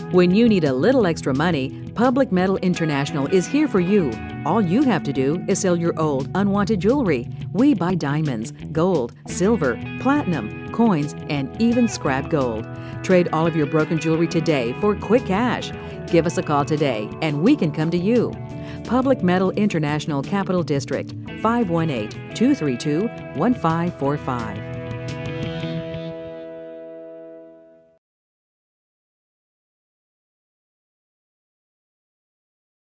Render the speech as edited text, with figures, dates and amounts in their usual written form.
When you need a little extra money, Public Metal International is here for you. All you have to do is sell your old, unwanted jewelry. We buy diamonds, gold, silver, platinum, coins, and even scrap gold. Trade all of your broken jewelry today for quick cash. Give us a call today and we can come to you. Public Metal International Capital District, 518-232-1545.